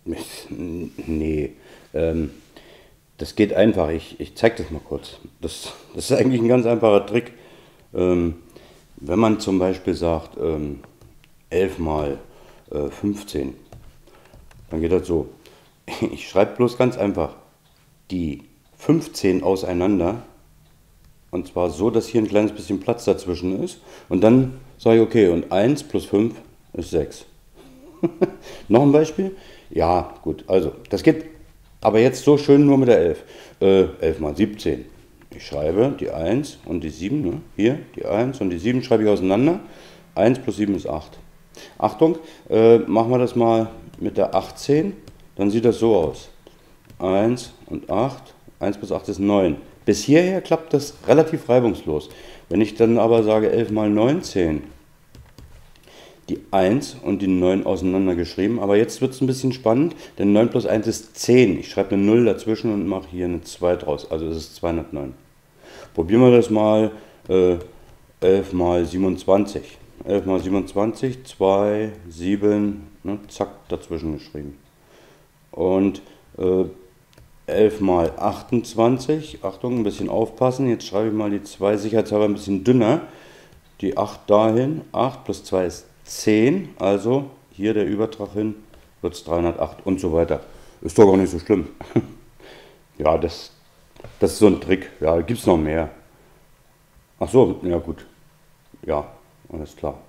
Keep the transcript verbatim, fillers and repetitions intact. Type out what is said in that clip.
Nee, ähm, das geht einfach. Ich, ich zeige das mal kurz. Das, das ist eigentlich ein ganz einfacher Trick. Ähm, wenn man zum Beispiel sagt, ähm, elf mal äh, fünfzehn, dann geht das so. Ich schreibe bloß ganz einfach die fünfzehn auseinander. Und zwar so, dass hier ein kleines bisschen Platz dazwischen ist. Und dann sage ich, okay, und eins plus fünf ist sechs. Noch ein Beispiel? Ja, gut, also, das geht aber jetzt so schön nur mit der elf. Äh, elf mal siebzehn. Ich schreibe die eins und die sieben, ne? Hier, die eins und die sieben schreibe ich auseinander. eins plus sieben ist acht. Achtung, äh, machen wir das mal mit der achtzehn, dann sieht das so aus. eins und acht, eins plus acht ist neun. Bis hierher klappt das relativ reibungslos. Wenn ich dann aber sage elf mal neunzehn, die eins und die neun auseinander geschrieben. Aber jetzt wird es ein bisschen spannend, denn neun plus eins ist zehn. Ich schreibe eine null dazwischen und mache hier eine zwei draus. Also das ist zweihundertneun. Probieren wir das mal. Äh, elf mal siebenundzwanzig. elf mal siebenundzwanzig, zwei, sieben, ne, zack, dazwischen geschrieben. Und äh, elf mal achtundzwanzig. Achtung, ein bisschen aufpassen. Jetzt schreibe ich mal die zwei sicherheitshalber ein bisschen dünner. Die acht dahin. acht plus zwei ist zehn. Also hier der Übertrag hin wird es dreihundertacht und so weiter. Ist doch gar nicht so schlimm. Ja, das, das ist so ein Trick. Ja, gibt es noch mehr. Ach so, ja gut. Ja, alles klar.